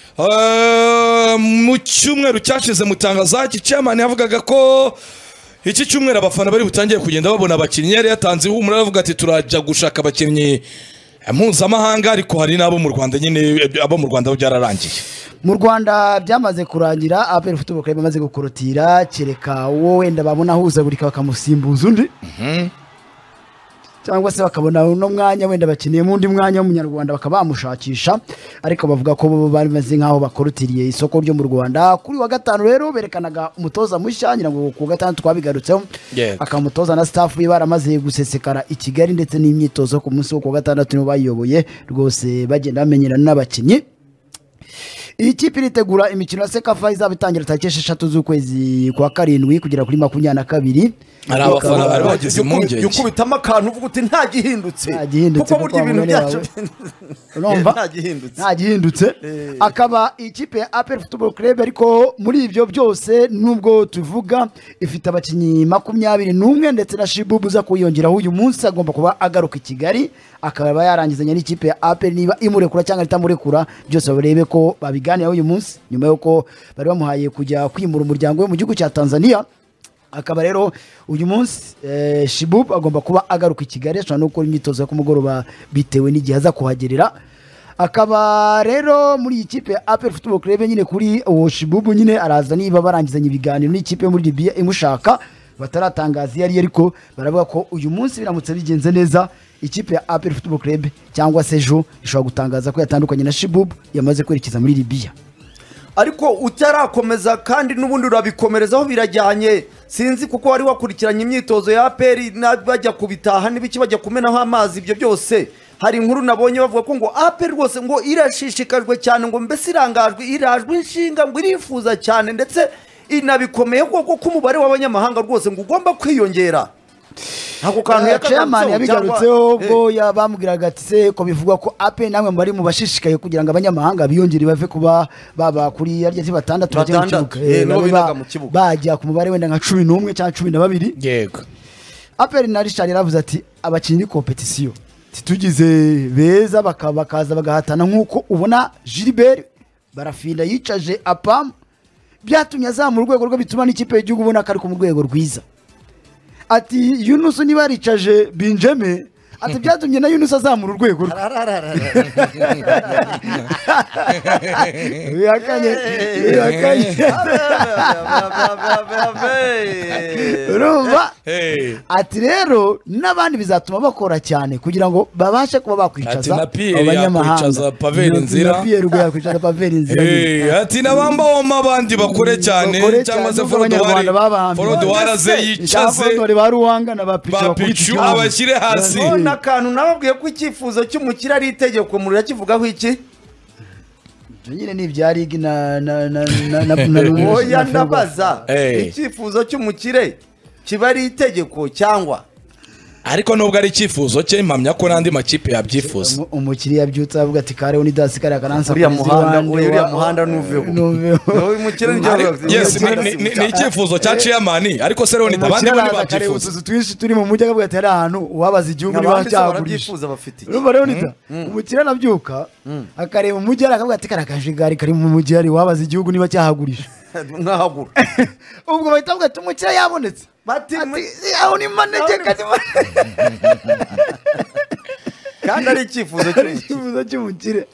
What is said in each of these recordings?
mu cyumweru cyashize mutangaza iki chairman yavugaga ko iki cyumweru abafana bari butangiye kugenda babona abakinnyi yari yatanze ihumura avuga ati turajya gushaka abakinnyi mpuzamahanga ariko hari nabo mu Rwanda nyine abo mu Rwanda byararangiye mu Rwanda byamaze kurangira APR Football Club bamaze gukorotira kereka wowe wenda babona huzagurika bakamusimbuza undi cyangwa se bakabona no mwanya wenda bakeneye mu ndi mwanya w'umunyarwanda bakabamushakisha ariko bavuga ko bo bari maze nkaho bakorotiriye isoko ryo mu Rwanda kuri wa gatanu rero berekanaga umutoza mushya nyirango ku gatanu twabigarutseho akamutoza na staff ye baramaze gusesekara i Kigali ndetse n'imyitozo ku munsi wo ku gatandatu nibo bayiyoboye rwose bagenda bamenyerana n'abakinnyi. Iyi kipe iritegura imikino ya Sekafa izaba itangira tariki 6 z'ukwezi kwa 7 kugera kuri 22 ari abafana bari bagize impungenge yukubitamo akantu uvuga uti nta gihindutse kuko burya ibintu byacu nta gihindutse akaba ikipe ya APR Football Club ariko muri ibyo byose nubwo tuvuga ifite abakinnyi 21 ndetse na Shibubu za kuyongeraho uyu munsi agomba kuba agaruka i Kigali akaba yarangizanya n'ikipe ya APR niba imurekura cyangwa itamurekura byose barebe ko babiganiraho uyu munsi nyuma yuko bari bamuhaye kujya kwimura umuryango we mu gihugu cya Tanzania akaba rero uyu munsi Shibubu agomba kuba agaruka i Kigali ashobora no gukora imyitozo yo kumugoroba bitewe n'igihe aza kuhagerera akaba rero muri ikipe ya APR Football Club nyine kuri uwo Shibubu nyine araza niba barangizanye ibiganiro n'ikipe yo muri Libya imushaka bataratangaza yari ariko baravuga ko uyu munsi biramutse bigenze neza ikipe ya APR Football Club cyangwa se Jo ishobora gutangaza ko yatandukanye na Shibubu yamaze kwerekeza muri Libya ariko utarakomeza kandi n'ubundi urabikomerezaho birajyanye sinzi kuko wari wakurikiranye imyitozo ya APR bajya kubitaha n'ibiki bajya kumenaho amazi ibyo byose hari inkuru nabonye bavuga ko ngo APR rwose ngo irashishikajwe cyane ngo mbese irajwe inshinga ngo irifuza cyane ndetse inabikomeye kuko umubare w'abanyamahanga rwose ngo ugomba kwiyongera ako kantu chairman yabigarutseho ubwo yabamubwiraga ati se ko bivugwa ko APR namwe bari mu bashishikaye kugira ngo abanyamahanga biyongere bave kuba baba kuri yarya batandatu bajya ku mubare wenda nka 11 cyangwa 12 yego APR na Richard yaravuze ati abakinnyi competition tugize beza bakaza bagahatana nkuko ubona Gilbert Barafinda yicaje APAM byatumye azamura urwego rwo bituma n'ikipe y'igihugu ubona ko ari ku rwego rwiza ati Yunus niba yaricaje Benjamin ati byatumye na Yunus azamura urwego yakanye urumva ati rero n'abandi bizatuma bakora cyane kugira ngo babashe kuba bakwicaza abanyamahanga Paveri Nzira yakwicaza Paveri Nzira ati nabamba woma abandi bakore cyane cyangwa se Forodo waraze yicaze baruwanga na bapichu abashyire hasi nakantu nababwiye ko icyifuzo cy'umukire ari itegeko muri yakivugaho iki nyine ni bya ligi na oya ndabaza icyifuzo cy'umukire kiba ari itegeko cyangwa ariko nubwo ari icyifuzo cye impamya ko n'andi makipe yabyifuza umukiriya yabyutse avuga ati kare Unidas kare akanansa uriya muhanda nuveho umukire ni icyifuzo cya chairman ariko se rero abandi bari babyifuza twinshi turi mu mujyi akavuga ati ari ahantu uwabaza igihugu niba cyagurisha urumva rero nita umukire anabyuka akareba umujyi akavuga ati kare akajigari kari mu mujyi ari uwabaza igihugu niba cyahagurisha nkahagura ubwo bahita bavuga ati umukire yabonetse bati aho ni manegeka kandi ari icyifuzo cy'umukire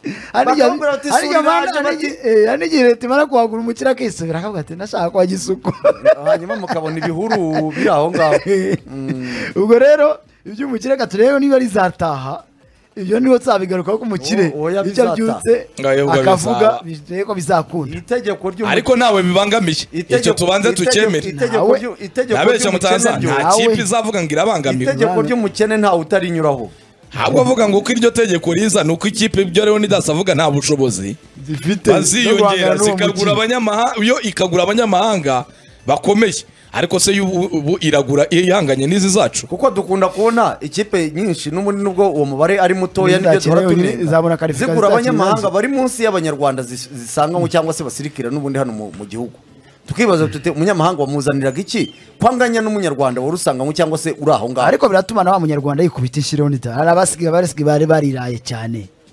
n'igihe leta imara kuhagura umukire akisubira akavuga ati nashaka kwa gisuku hanyuma mukabona ibihuru biri aho ngaho ubwo rero iby'umukire katurebe niba rizataha ibyo niho tsabigarukaho ku mukire icyo byutse akavuga biteye ko bizakunda itegeko ry'umukire ariko nawe bibangamiye icyo tubanze tukemere nabeshya mutaza nta kipe izavuga ngo irabangamiye itegeko ry'umukene ntawe utarinyuraho ahubwo avuga ngo uko iryo tegeko riza nuko ikipe ibyo rero nidasavuga nta bushobozi baziyongera zikagura abanyamahanga yo ikagura abanyamahanga bakomeye ariko se ubu iragura ihanganye n'izi zacu kuko dukunda kubona ikipe nyinshi n'ubundi nubwo uwo mubare ari mutoya n'ibyo duhora tunenga zigura abanyamahanga bari munsi y'abanyarwanda zisanganywe cyangwa se basirikira n'ubundi hano mu gihugu tukibaza tute umunyamahanga wamuzaniraga iki kwanganya n'umunyarwanda wari usanganywe cyangwa se uri aho ngaho ariko biratuma na wa munyarwanda yikubita inshireho nita hari abasigaye bari bariraye cyane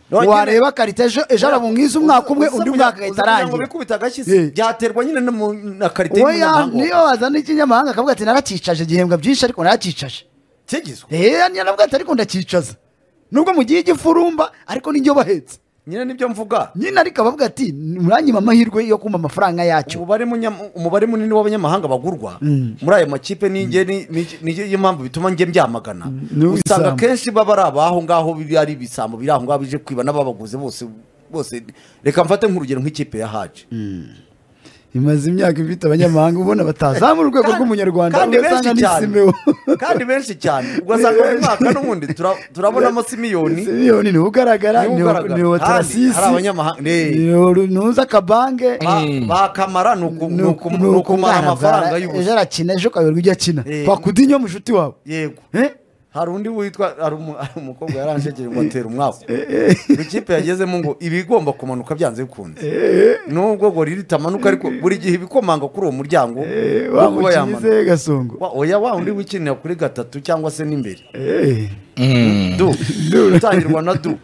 wareba karite ejo arabungiza umwaka umwe undi mwaka agahita arangira bikubita agashyize byaterwa nyine na karite y'umunyamahanga niyo wazana ikinyamahanga akavuga ati narakicaje igihembwa byinshi ariko narakicaje kigizwe niyo navuga ati ariko ndakicaza nubwo mu gihe igifurumba ariko n'ibyo bahetse nyine nibyo mvuga nyine ariko abavuga ati muranyima amahirwe yo kumva amafaranga yacyo umubare munini w'abanyamahanga bagurwa muri ayo makipe niyo mpamvu bituma njye mbyamagana usanga kenshi baba ari abaho ngaho ari ibisambo biri aho ngaho bije kwiba n'ababaguze bose reka mfate nk'urugero nk'ikipe ya Haji imaze imyaka ifite abanyamahanga ubona batazamura urwego rw'umunyarwanda ugasanga ni Simewo kandi benshi cyane ugasanga buri mwaka n'ubundi turabonamo Simiyoni ni ugaragara ni Otarasisi hari abanyamahanga nuza Kabange bakamara ni ukumara amafaranga y'ubusa ejo arakina ejo kaberwa ujya akina twakudinyo mushuti wawe yego hari undi witwa hari umukobwa yaranshegeye ngo atera umwaku ikipe yagezemo ngo ibigomba kumanuka byanze bikunze nubwo ngo ritamanuka ariko buri gihe ibikomanga kuri uwo muryango wamukize gasongo oya wa undi wikinira kuri gatatu cyangwa se n'imbere utangirwa na du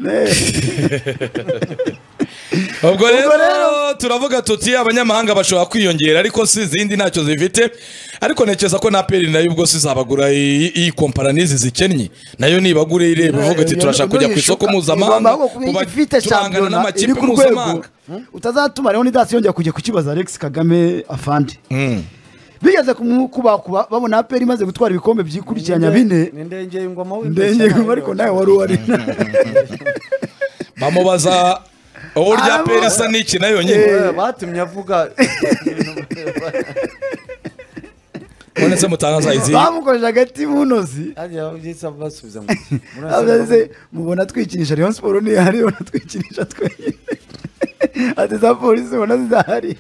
ubwo rero turavuga tuti abanyamahanga bashobora kwiyongera ariko si izindi ntacyo zifite ariko ntekereza ko na peri nayo ubwo sizabagura iyi komparanizi zikennye nayo nibagure ireba uvuga ati turashaka kujya ku isoko mpuzamahanga turangana n'amakipe mpuzamahanga utazatuma rero nidasi yongera kujya kukibaza Alex Kagame afande bigeze kubakuba babona peri imaze gutwara ibikombe byikurikiranya bine ndengeye ingoma ariko nawe wari uwari bamubaza uwo rya peri isa n'iki nayo nyine batumye avuga none se mutangaza izi bamukoresha agati munozi mubona twikinisha Rayon Sport ni hari ubona twikinisha twenyine ati za polisi ubona zidahari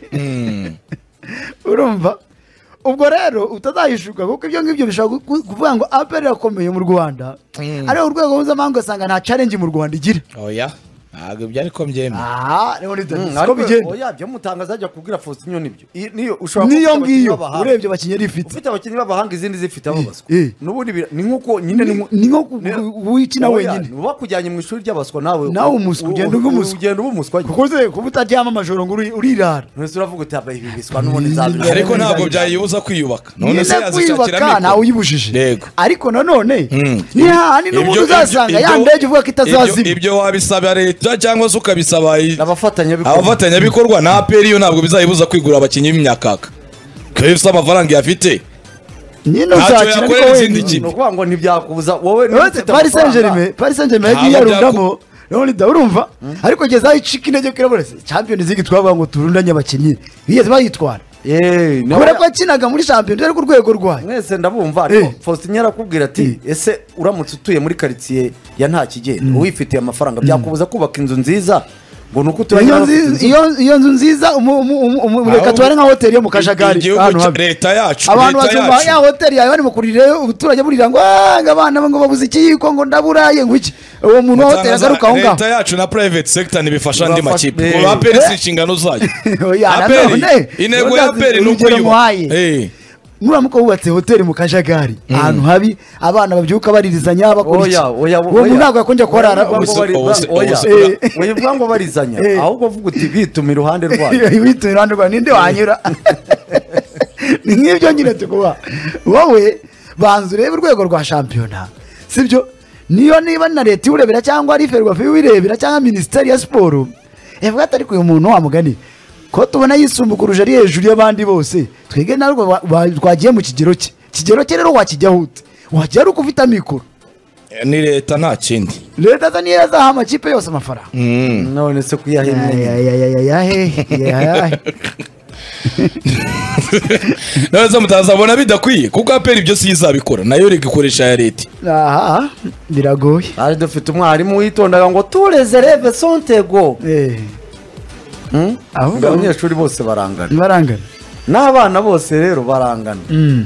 urumva ubwo rero utazahishuka kuko ibyo ngibyo bishobora kuvuga ngo APR irakomeye mu Rwanda ariko urwego mpuzamahanga usanga nta challenge mu Rwanda igira oya ntabwo byari ko mbyemeye siko bigenda oya byo mutangaza ajya kubwira Faustin nibyo niyo ngiyo urebye abakinnyi rifite ufite abakinnyi b'abahanga izindi zifite ababaswa n'ubundi ni nkuko nyine ni nko wikina wenyine bakujyanye mu ishuri ry'abaswa nawe umuswa ugenda umuswa kuko ze kuba utaryama amajoro ngo urirara mwese uravuga uti abaye ibiswa n'ubundi zabiri ariko ntabwo byayibuza kwiyubaka none se yazishakira nawe uyibujije ariko nanone ni hahandi n'ubundi uzasanga ya ndege uvuga ko itazazima ibyo wabisaba leta cyangwa se ukabisaba abafatanyabikorwa na APR yo ntabwo bizayibuza kwigura abakinnyi b'imyakaka ko ifite amafaranga yafite nyine uzakina ariko wenyine no kuvuga ngo ntibyakubuza wowe Paris Saint-Germain yagiye yarundamo none urumva ariko gezaho icika intege kirabura Champions League twavuga ngo turundanye abakinnyi bigeze bayitwara kubera ko akinaga muri Champions ariko urwego rwayo mwese ndabumva ariko Faustin yarakubwira ati ese uramutse utuye muri quartier ya nta kigenda wifitiye amafaranga byakubuza kubaka inzu nziza ngo nuko iyo nzu nziza reka tubare nka hoteli yo mu Kajagari leta yacu abantu bazumva ya hoteli yawe bari mukurire ubuturage burira ngo abana ngo babuze ikiyiko ngo ndaburaye ngo iki uwo muntu wa hoteli agaruka aho ngaho leta yacu na private sector nibifasha andi makipe ko APR si inshingano zayo intego ya APR ni ukuyubaka muramuko wubatse hoteli mu Kajagari ahantu habi abana babyuka baririzanya bakora iki uwo ntabwo yakonje korara uyivuga ngo barizanya ahubwo vuga uti bituma iruhande rwayo ninde wanyura ni nk'ibyo nyine tukuba wowe banza urebe urwego rwa shampiyona sibyo niyo niba na leta iwurebera cyangwa ari Ferwafa iwirebera cyangwa Minisiteri ya Siporo evuga ati ariko uyu muntu wamugani ko tubona yisumbukuruje ari hejuru y'abandi bose twege narwo twagiye mu kigero cye rero wakijyaho ute wajya uko ufite amikoro ni leta nta kindi leta za niyo yazaha amakipe yose amafaranga none se kuyahemye neza mutazabona bidakwiye kuko APR ibyo si izabikora nayo reka ikoresha ya leta biragoye ari dufite umwarimu witondaga ngo tureze reve sontego abanyeshuri bose barangana n'abana bose rero barangana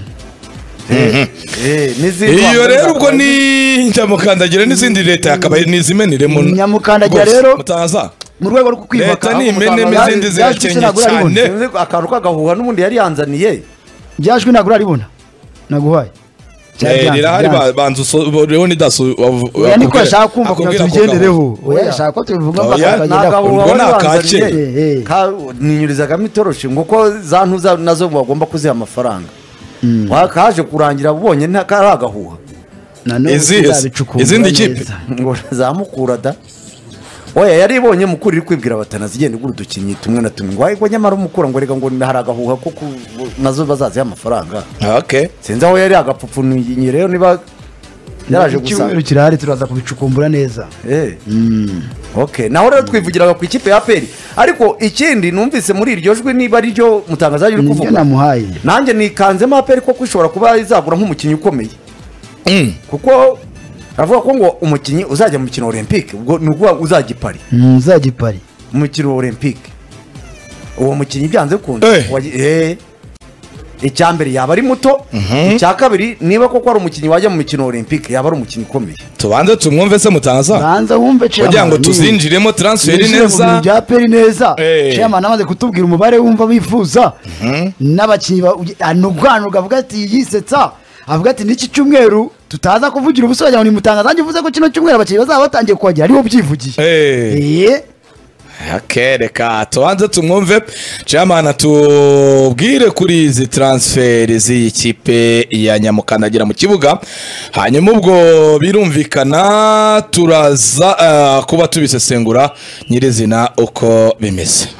iyo rero ubwo ni nyamukandagira n'izindi leta yakabaye nizimeniremo nyamukandagira rero mutaza mu rwego rwo kwiyubaka leta ni imenemo izindi zirakenye cyane akantu k'agahuha n'ubundi yari yanzaniye byajwe ntabwo uraribona naguhaye rirahari banza Leonidas oya niko yashaka kumva ko tubigendereho oya yashaka ko tubivuga ubwo nakace ninyurizagamo itoroshi ngo ko za ntuza nazo bagomba kuziha amafaranga wakaje kurangira ubonye ntakari agahuha izindi kipe ngo zamukura da oya yaribonye mukuru iri kwibwira abatana zigenda igura udukinyi tumwe na tumwe ngo nyamara umukura ngo rega ngo hari agahuha ko nazo bazaziha amafaranga sinzi aho yari agapfupfunye rero niba yaraje gusa icyumweru kirahari turaza kubicukumbura neza naho rero twivugiraga ku ikipe ya peri ariko ikindi numvise muri iryo jwi niba ari ryo mutangazaji uri kuvuga nanjye nikanzemo aperi ko kwishobora kuba izagura nk'umukinnyi ukomeye kuko aravuga ko ngo umukinnyi uzajya mu mukino olympique ubwo ni ukuvuga uzajya i Paris mu mukino olympique uwo mukinnyi byanze kunze icya mbere yaba ari muto icya kabiri niba koko ari umukinnyi wajya mu mikino olympique yaba ari umukinnyi ukomeye tubanze tumwumve se mutangaza banza wumve kugira ngo tuzinjiremo transferi neza bya peri neza chairman amaze kutubwira umubare wumva bifuza n'abakinnyi anugwanuga avuga ati yisetsa avuga ati n'iki cyumweru tutaza kuvugira ubusore cyane mutangaza nje uvuze ko kino cyumweru abakinnyi bazaba batangiye kuhagira ariho byivugiye reka tubanze tumwumve chairman atubwire kuri izi transferi z'ikipe ya Nyamukandagira mu kibuga hanyuma ubwo birumvikana turaza kuba tubisesengura nyirizina uko bimeze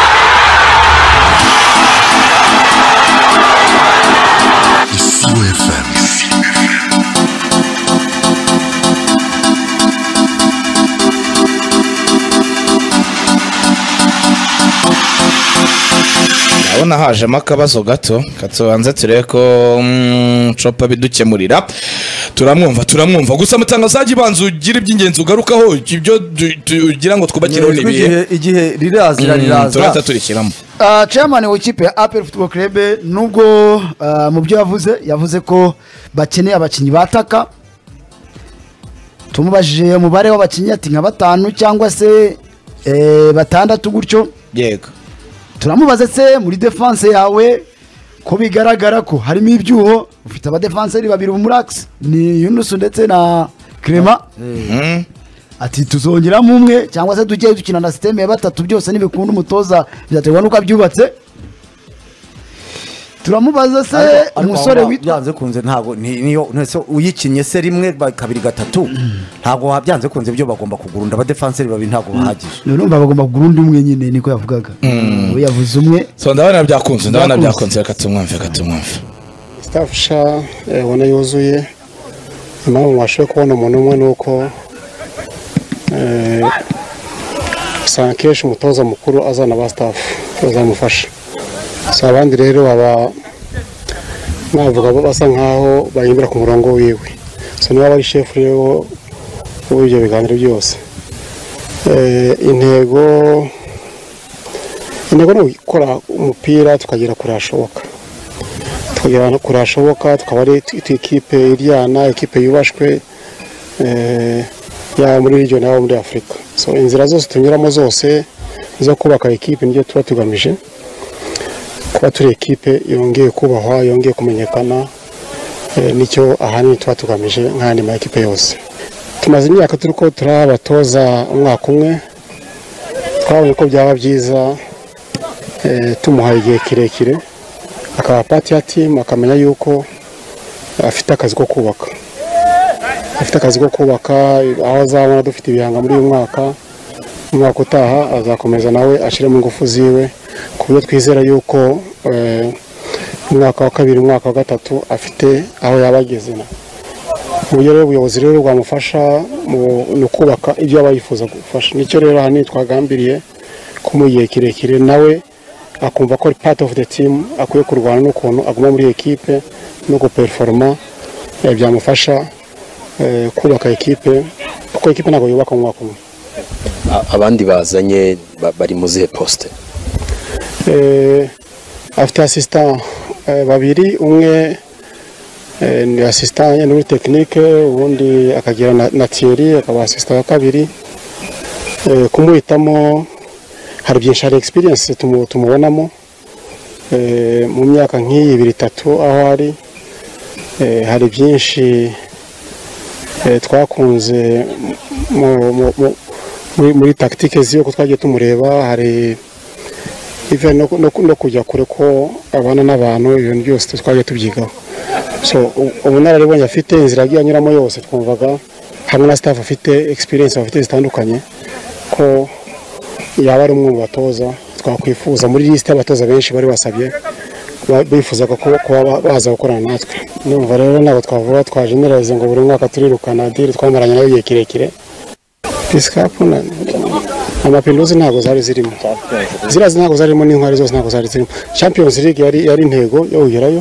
ndabona hajemo akabazo gato katubanze turebe ko copa bidukemurira turamwumva gusa mutangazaji banza ugira iby'ingenzi ugarukaho ibyo tugira ngo twubakireho nibihe igihe riraza turahita turikiramo chairman w'ikipe ya APR Football Club nubwo mu byo yavuze ko bakeneye abakinnyi bataka tumubajije umubare w'abakinnyi ati nka 5 cyangwa se 6 gutyo yego turamubaze se muri defense yawe ko bigaragara ko harimo ibyuho ufite aba defenseurs babiri umurax ni Yunus ndetse na Clement ati tuzongeramo umwe cyangwa se tugiye dukina na system ya 3 byose nibikunda umutoza byaterwa nuko abyubatse turamubaza se umusore byanze kunze ntago niyo nese uyikinye se rimwe kabiri gatatu ntago byanze kunze byo bagomba kugurunda aba defenseurs babiri ntago bahagije urumva bagomba kugurunda umwe nyine niko yavugaga yavuze umwe so ndabona byakunze reka tumwumve staffsha ubona yuzuye impamvu mwashoboye kubona umuntu umwe nuko usanga kenshi umutoza mukuru azana aba staff bazamufasha so abandi rero baba navuga basa nkaho bayimbira ku murongo wiwe so niba ari chef rero w'ibyo biganiro byose intego ni gukora umupira tukagera kure hashoboka tukaba ari ikipe iryana ikipe yubashwe yaba muri region yaba muri Afrika so inzira zose tunyuramo zose zo kubaka ikipe nibyo tuba tugamije kuba turi ekipe yongeye kubahwa yongeye kumenyekana nicyo ahanini tuba tugamije nk'andi ma ekipe yose tumaze imyaka turiko turabatoza umwaka umwe twabonye ko byaba byiza tumuhaye igihe kirekire akaba pati ya team akamenya yuko afite akazi ko kubaka aho azabona dufite ibihanga muri uyu umwaka utaha azakomeza nawe ashiremo ingufu ziwe ku buryo twizera yuko umwaka wa kabiri umwaka wa gatatu afite aho yabageze na uburyo rero ubuyobozi rero bwamufasha mu kubaka ibyo aba yifuza gufasha nicyo rero ahanini twagambiriye ko mu gihe kirekire nawe akumva ko ari part of the team akwiye kurwana n'ukuntu aguma muri ekipe no guperforma byamufasha kubaka ekipe kuko ekipe ntabwo yubaka mu mwaka umwe. Abandi bazanye bari mu zihe poste? Afite assistant babiri, umwe ni assistant ya muri technique, ubundi akagira na Thierry akaba assistant wa kabiri. Kumuhitamo hari byinshi, hari experience tumubonamo mu myaka nk'iyi 2-3 aho ari hari byinshi twakunze muri tactique z'uko twagiye tumureba, hari no kujya kure ko abana n'abantu, ibintu byose twagiye tubyigaho. So ubunararibonye afite, inzira yagiye anyuramo yose, twumvaga hamwe na staff afite experience bafite zitandukanye ko yaba ari umwe mu batoza twakwifuza muri liste y'abatoza benshi bari basabye bifuzaga kuba baza gukorana natwe. Numva rero ntabwo twavuga twajeneralize ngo buri mwaka turirukana diri twamaranye nayo igihe kirekire. Pisikapu amapinduzi ntabwo zari zirimo, zirazi ntabwo zarimo, n'intwari zose ntabwo zari zirimo. Champions League yari intego yo kugerayo,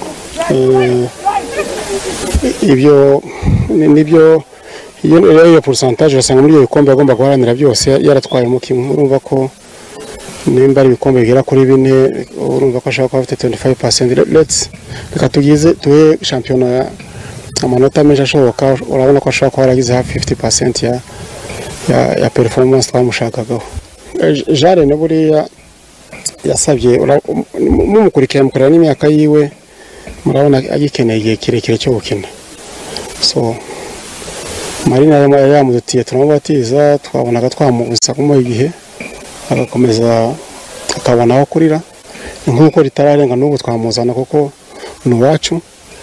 ibyo nibyo iyo pourcentage urasanga muri iyo bikombe agomba guharanira byose yaratwayemo kimwe. Urumva ko nimba ari ibikombe bigera kuri 4, urumva ko ashaka kuba afite 25%. Reka tuhe shampiyona amanota menshi ashoboka, urabona ko ashaka kuba yaragize hafi 50% ya performance twamushakagaho. Jare na buriya yasabye mumukurikira mukorera n'imyaka yiwe, murabona agikeneye igihe kirekire cyo gukina. So Marina yamudutiye turamubatiza, twabonaga twamugusa kumuha igihe agakomeza akabona aho kurira, nk'uko ritararenga n'ubu twamuzana kuko ni uwacu.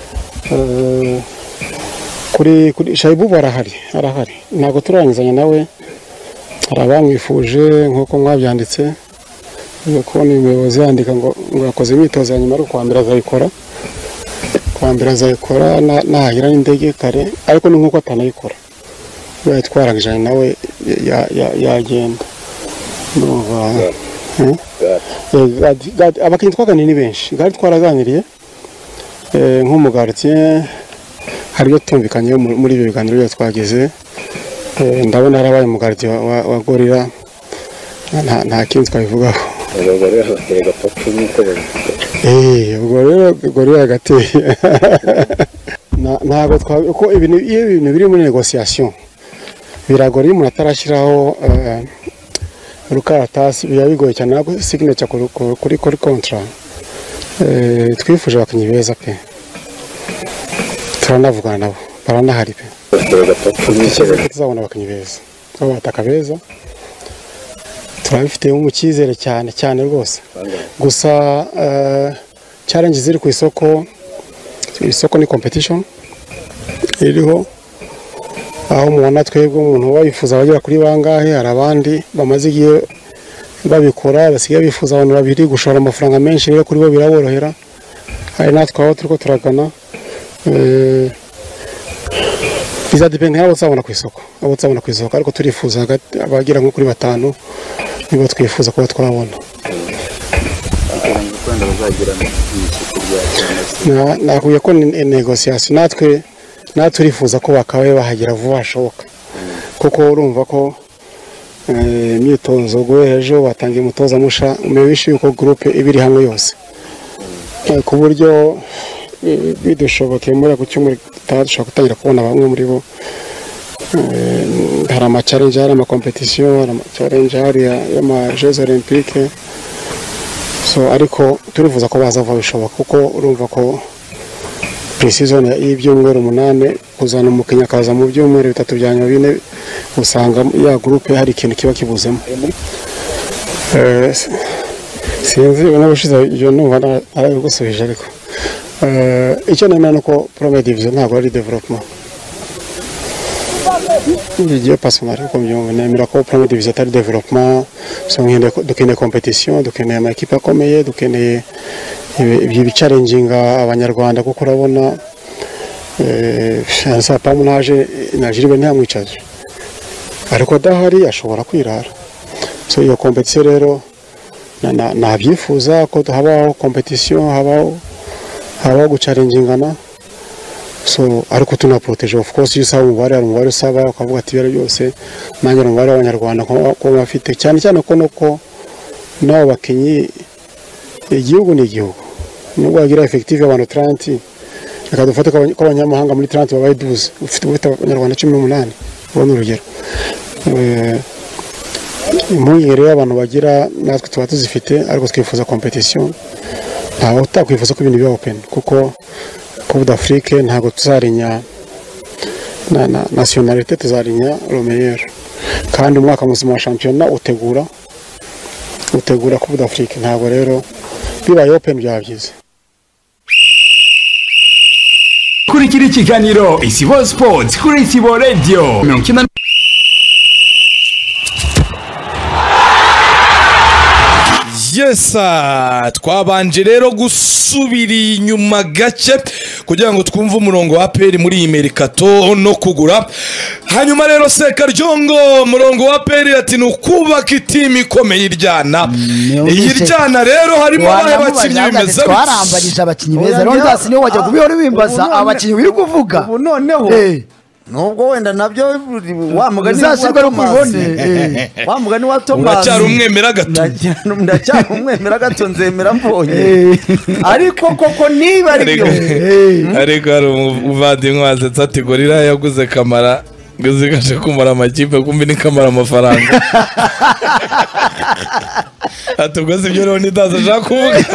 Kuri Shaibu arahari, ntabwo turangizanya nawe, hari abamwifuje nk'uko mwabyanditse, kubona umuyobozi yandika ngo yakoze imyitozo ya nyuma ari kuwa mbere azayikora nahagera n'indege kare, ariko ni nk'uko atanayikora twarangijanye nawe yagenda. Abakinnyi twaganiriye ni benshi, gari twaraganiriye nk'umugardiyen, hari ibyo tumvikanye muri ibyo biganiro byo twageze. Ndabona harabaye umugardiyen wa Gorilla, nta kindi twabivugaho. Ubwo rero Gorilla yagateye ntabwo uko ibintu biri muri negociation biragora iyo umuntu atarashyiraho urukaratasi, biba bigoye cyane ntabwo signature kuri contract. Twifuje abakinnyi beza pe, turanavugana nabo, baranahari pe, tuzabona abakinnyi beza bataka beza, turabifite mu cyizere cyane rwose. Gusa challenge ziri ku isoko ni competition iriho, aho mubona twebwe umuntu wabifuza bagera kuri bangahe, hari abandi bamaze igihe babikora basigaye bifuza abantu babiri, gushora amafaranga menshi rero kuri bo biraborohera. Hari natwe aho turiko turagana, bizadepende abo tuzabona ku isoko, ariko turifuza abagera nko kuri 5 nibo twifuza kuba twabona. Nakuye ko negociation natwe turifuza ko bakabaye bahagera vuba hashoboka, kuko urumva ko imyitozo ejo batangiye umutoza musha, umubishe yuko groupe ibiri hamwe yose, ku buryo bidushobokeye muri ku cyumweru dushobora gutangira kubona bamwe muri bo. Hari ama-challenge, hari ama-competition, hari ama-challenge, hari y'ama-Jeux Olympiques. So ariko turifuza ko bazava bishoboka, kuko urumva ko pre-season y'ibyumweru 8 kuzana umukinnyi akaza mu byumweru 3 bya nyuma 4, usanga ya groupe hari ikintu kiba kibuzemo. Sinzi n'abashize ibyo numva ari gusubije, ariko icyo nemera ko Premier Division ntabwo ari development. Igiye personnel ko byumva, nemera ko Premier Division atari development. So dukeneye competition, dukeneye ama equipe akomeye, dukeneye ibyo bicalenginga abanyarwanda, kuko urabona sa pamunaje najiribe ntamwicaje, ariko adahari ashobora kwirara. So iyo competition rero nabyifuza ko habaho competition, habaho guchalengingana. So ariko tunaproteje, of course, iyo usaba umubare usaba ukavuga ati bero byose nanjye umubare w'abanyarwanda ko bafite cyane ko nabo bakinyi, igihugu ni igihugu, nubwo wagira effective abantu 30, reka dufate ko abanyamahanga muri 30 babaye 12, ufite abanyarwanda 18, ubona urugero. Impungenge rero abantu bagira natwe tuba tuzifite, ariko twifuza competition. Ntawe utakwifuza ko ibintu bya open, kuko Coupe d'Afrique ntabwo tuzarinya na nationalité tuzarinya Romeyer kandi umwaka muzima wa shampiyona utegura Coupe d'Afrique ntabwo rero bibaye open byabyize. Kurikira ikiganiro Isibo Sports kuri Isibo Radio 90. Yes, twabanje rero gusubira inyuma gake kugira ngo twumve umurongo wa APR muri iyi merikato no kugura. Hanyuma rero Sekarjongo umurongo wa APR ati nukubaka itimi ikomeye iryana. Iyi ryana rero harimo abakinnyi bimeze twarambagije abakinnyi beza rero ndasi niwe wajya kubihora bimbaza abakinnyi biri kuvuga ubu noneho nubwo wenda nabyo wa mugani wa Thomas uracyari umwemera gato ndacyari umwemera gato nzemera mbonye ariko koko niba ari byo ariko hari umuvandimwe wazetsa ati gorira yaguze Kamara gazigaje kumara amakipe kumbi ni Kamara amafaranga atubwaze ibyo rero ndaza ashaka kuvuga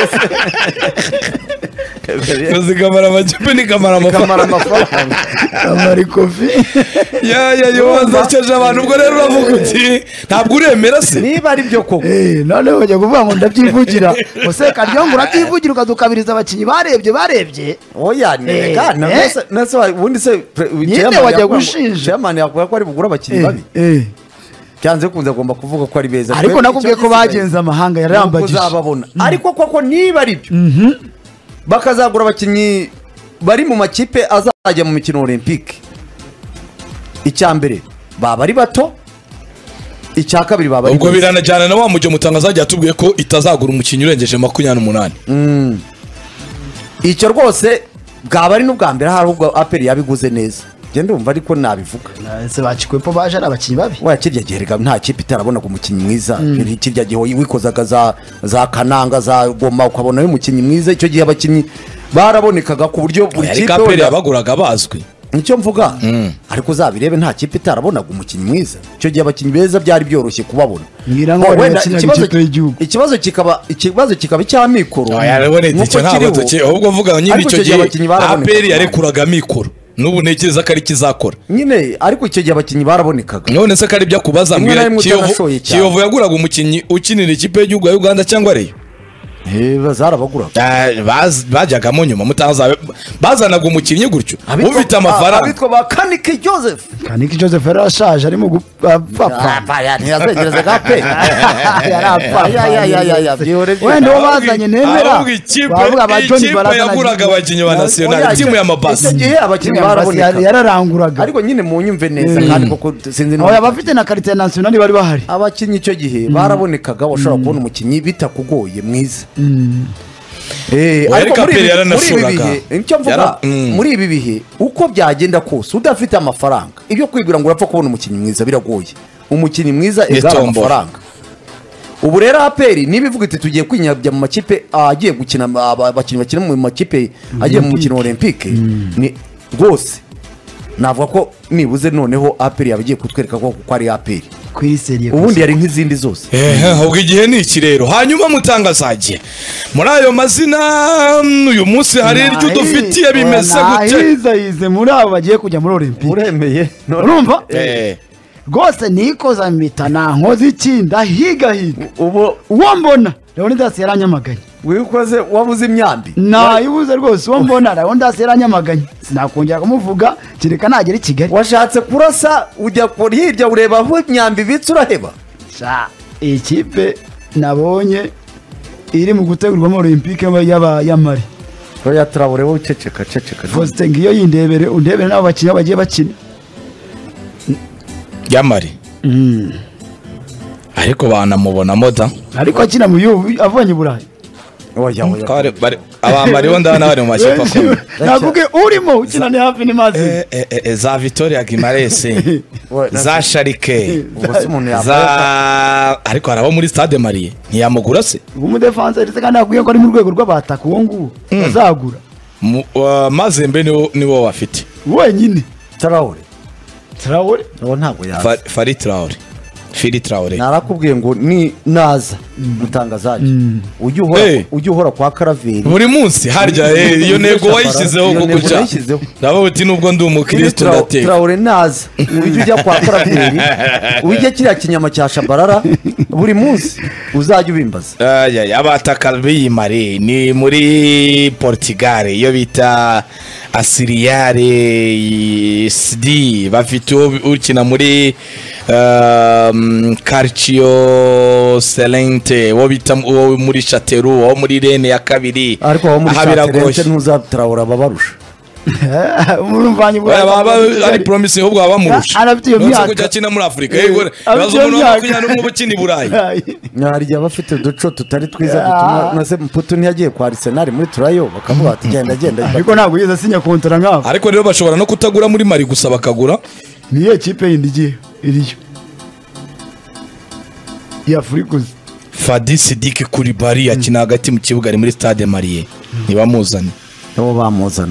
Kamara amakipe ni Kamara amafaranga Kamara kofi yoza cyaje abantu ubwo rero uravuga uti ntabwo uremera se niba ari byo koko none wajya kuvuga ngo ndabyivugira Sekarjongo urativugira ukadukabiriza abakinnyi barebye oya negana nase ubundi se nyine wajya gushinja Chairman yakubwira ko ari bugura abakinnyi babi cyanze kunze agomba kuvuga ko ari beza ariko nakubwiye ko bagenza amahanga yarambagije uzababona ariko koko niba ari byo bakazagura abakinnyi bari mu makipe azajya mu mikino olympique icyambere baba ari bato icyakabiri baba ari ubwo biranajyana na wa mujyo mutangaza ajya atubwiye ko itazagura umukinnyi urengeje 28 icyo rwose bwaba ari n'ubwa mbere hari ubwo APR yabiguze neza genda umva ariko nabivuga nase bacikwepo baje ari abakinnyi babi waya kirya giherega nta kipe itarabona ku mukinnyi mwiza kirya gihe wikozaga za Kananga za Goma ukabona yo mukinnyi mwiza icyo gihe abakinnyi barabonekaga ku buryo buri kipe APR yabaguraga bazwi nicyo mvuga ariko uzabirebe nta kipe itarabonaga umukinnyi mwiza icyo gihe abakinnyi beza byari byoroshye kubabona ikibazo kikaba icy'amikoro yarabonetse icyo ntabwo tuki ahubwo vuga nyine icyo gihe APR yarekuraga mikoro nubu ntekereza ko ari kizakora nyine ariko icyo gihe abakinnyi barabonekaga none se kari byo kubaza mbwira Kiyovu yaguraga umukinnyi ukinira ikipe y'igihugu ya Uganda cyangwa ariyo bazarabaguraga bajyagamo nyuma mutaza bazanaga umukinnyi gutyo ufite amafaranga abitwa ba Kaniki Joseph yarashaje arimo gupfa ntiyazegereza gape wenda wo bazanye nemera bavuga ba John Baraza yaguraga abakinnyi ba national timu ya Mabasi igihe abakinnyi baraboneka yararanguraga ariko nyine mu nyumve neza kandi koko sinzi no abafite na karite national bari bahari abakinnyi icyo gihe barabonekaga washobora kubona umukinnyi bitakugoye mwiza ariko muri ibi bihe uko byagenda kose udafite amafaranga ibyo kwigura ngo urapfa kubona umukinnyi mwiza biragoye umukinnyi mwiza egara amafaranga ubu rero APR niba ivuga iti tugiye kwinyabya mu makipe agiye gukina abakinnyi bakina mu makipe agiye mu mukino olympique ni rwose navuga ko nibuze noneho APR yabagiye kutwereka ko ari APR ubundi yari nk'izindi zose ubwo igihe ni iki rero hanyuma mutangazagiye muri ayo mazina uyu munsi hari iryo dufitiye bimeze gute yize muri abo bagiye kujya muri olympique uremeye urumva rwose nikoza mpita nankoze ikinda higa uwo mbona Leonidas yaranyamaganye wikoze wabuze imyambi nayibuze rwose uwo mbona Leonidas yaranyamaganye sinakongera kumuvuga kireka nagera i Kigali washatse kurasa ujya kuri hirya ureba aho imyambi bitse uraheba ikipe nabonye iri mu gutegurwa mu olympique y'Amari oya Traore wowe ceceka Faustin ngiyo yindebere undebere nabo bakinnyi bagiye bakina y'Amari ariko banamubonamo da ariko akina mu avanye Burayi oya abambari bo ndana bari mu makipe akomeye navuge urimo ukina ni hafi n'imazi za Victoria Gimares za Sharike ariko harabo muri Stade Marie ntiyamugura se umu defense ndetse kandi akwiye ko ari mu rwego rw'abataka uwo nguwo azagura Mazembe niwo wafite wenyine Traore Traore ntabwo yaza Fari Traore Fili Traore narakubwiye ngo ni naza mutangazaje ujye uhora kwa Karaveri buri munsi harya iyo nego wayishyizeho kukuja nabo uti nubwo ndi umukristo ndateka Traore naza ujye ujya kwa Karaveri ujye kiriya kinyama cya Shabarara buri munsi uzajya ubimbaza abataka biyimare ni muri Portugal iyo bita Asiriare SD bafite ukina muri Calcio Celente wo bita muri Chateau wo muri Rene ya kabiri ariko wo muri Celente ntuzatraura babarusha umurumvanyi ari promise ahubwo abamurusha arafite iyo myaka kujya kina muri Afrika bazo umuntu wakunya no mu bukini burayi narya bafite uduco tutari twiza dutuma nase Mputu ntiyagiye kwa Arsenal muri turayo bakavuga ati genda ariko ntabwo yeza sinya kontra nk'abo ariko rero bashobora no kutagura muri Mali gusa bakagura niyo ekipe yindi igiye iriyo ya Afrika Fadi Sidiki Koulibaly akina hagati mu kibuga ari muri Stade Marie ntibamuzana nabo bamuzana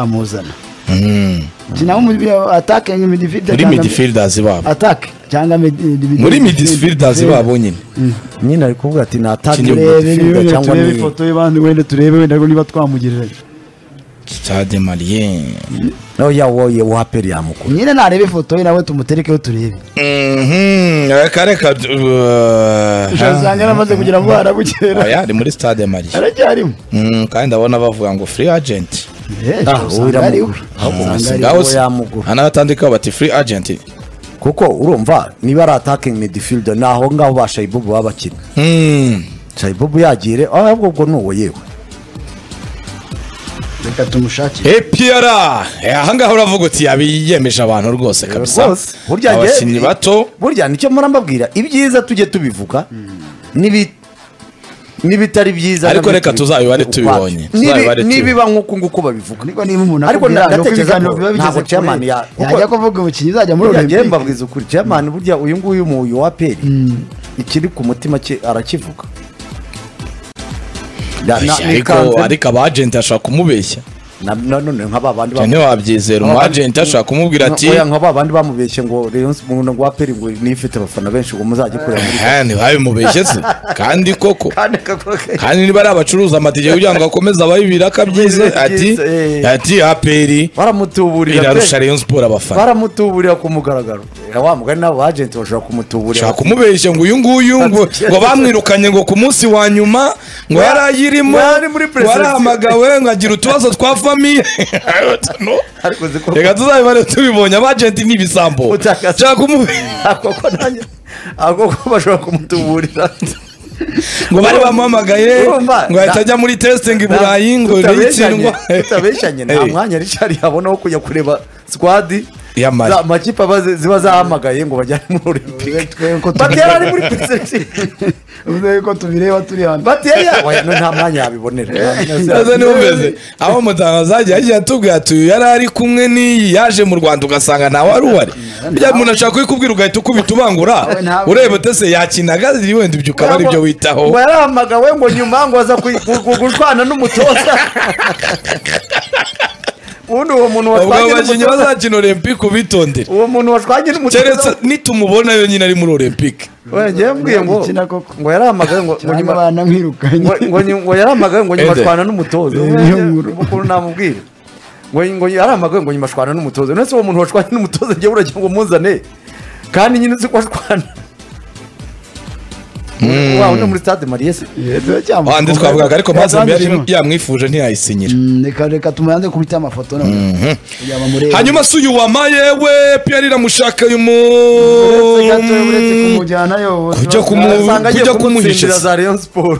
kina mu attack muri midfielders babo attack cyangwa muri midfielders babo nyine ari kuvuga ati na attack cyangwa ni ifoto y'abandi wenda turebe wenda niba twamugerera Stade Marie no yawoye waperi yamukuru nyine narebe ifoto ye nawe tumuterekeho turebe kareka ushazanga namaze kugira ngo arabukera ari muri Stade Marie aracyarimo kandi ndabona bavuga ngo free agent anatandika bati free agent kuko urumva niba ari attacking midfielder naho ngaho ba Shaibubu babakina Shaibubu yagire ahubwo ubwo nuwo yewe reka tumushakire Pierre ahangaho uravuga uti yabiyemeje abantu rwose kabisa abakinnyi bato burya nicyo murambabwira ibyiza tujye tubivuga nibitari byiza ariko reka tuzabibare tubibonye nibiba nk'uko nguko babivuga niko niba umuntu ariko ndatekereza ntabwo chairman yajya kuvuga umukinnyi uzajya muri Olympique mbabwiza ukuri chairman burya uyu nguyu mu waperi ikiri ku mutima cye arakivuga ariko abagenti ashaka kumubeshya none nk'ababandi cyane wabyizera umagenti ashaka kumubwira ati nk'ababandi bamubeshye ngo Rayon Sport ngo aperi ngo nifite abafana benshi ngo muzajye kureba muri ntibabimubeshye se kandi koko kandi niba ari abacuruza amatike kugira ngo akomeze abayibira akabyize ati aperi baramutuburira irarusha Rayon Sport abafana baramutuburira ku mugaragaro wa mugani n'abo agenti bashobora kumutuburira ashaka kumubeshya ngo uyu nguyu ngo bamwirukanye ngo ku munsi wa nyuma ngo yarayirimo warahamagawe ngo agira utubazo twa famiye reka tuzabibare tubibonye abagenti n'ibisambo nshaka kumubeshya ako bashobora kumutuburira ngo bari bamuhamagaye ngo ahita ajya muri testing i Burayi ngo ritsindwa utabeshanye nta mwanya Richard yabona wo kujya kureba squad amakipe ziba zahamagaye ngo bajyane muri Olympique batera ari muri selection uze ko tubireba turi hano batera nta mwanya yabibonera nazo numveze aho mutangazaje yagiye atubwira ati yari ari kumwe ni yaje mu Rwanda ugasanga ntawe ari uwari bya umuntu ashaka kwikubwira ugahita ukubita ubangura urebe tese yakinaga wenda ibyo ukaba ari byo witaho ngo yarahamagawe ngo nyuma ngo aza gushwana n'umutoza ubundi uwo muntu watwanye n'umutoza bazakina Olympique ubitondera uwo muntu watwanye n'umutoza keretse nitumubona yo nyine ari muri Olympique ngiye mbwiye ngo yarahamagaye ngo nyuma bana nkwirukanye ngo yarahamagaye ngo nyuma ashwana n'umutoza ukuntu namubwira ngo yarahamagaye ngo nyuma ashwana n'umutoza none se uwo muntu watwanye n'umutoza ngiye uragira ngo muzane kandi nyine uzi ko ashwana wawe no muri Stade Marie se andi twavugaga ariko Mazembe yari yamwifuje ntiyayisinyira reka tumuyanze kubita amafoto none hanyuma suyu wamaye we Pierre iramushaka uyu kumujyana yo kujya kumuhisha za Rayon Sport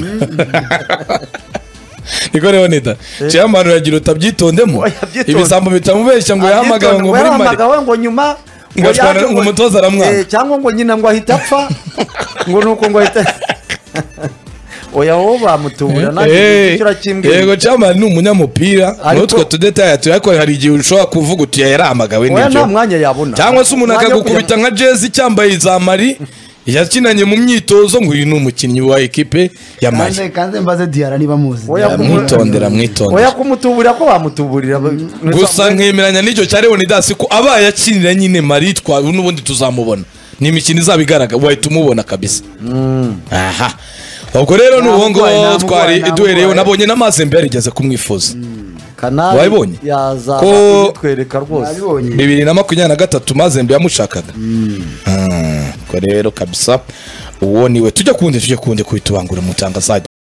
niko rero nita chairman yagira utabyitondemo ibisambo bitamubeshya ngo yahamagawe ngo muri Mali ngo nyuma ngo umutoza aramwana cyangwa ngo nyina ngo ahita apfa ngo nuko ngo ahita oya wo bamutubura nacyo kirakimbwiye yego chairman ni umunyamupira n'utwo tudetaye ariko hari igihe ushobora kuvuga uti yaramagawe n'ibyo nta mwanya yabona cyangwa se umuntu akagukubita nka jezi cyambaye za Mali yakinanye mu myitozo ngo uyu ni umukinnyi wa ekipe ya Mali kandi mbaze Diarra niba muzi mwitondera oya kumutuburira ko bamutuburira gusa nkemeranya n'icyo cya Leonidas ko abaye akinira nyine Mali n'ubundi tuzamubona ni imikino izaba igaragara wahita umubona kabisa. Aha ubwo rero n'ubuhongo twari duhereyeho nabonye n'Amazembe yarigeze kumwifuza. Kanali wabibonye yaza kwereka rwose 2023 Mazembe yamushakaga. Ko rero kabisa uwo niwe tujya kundi kubitubangura mutangazaji.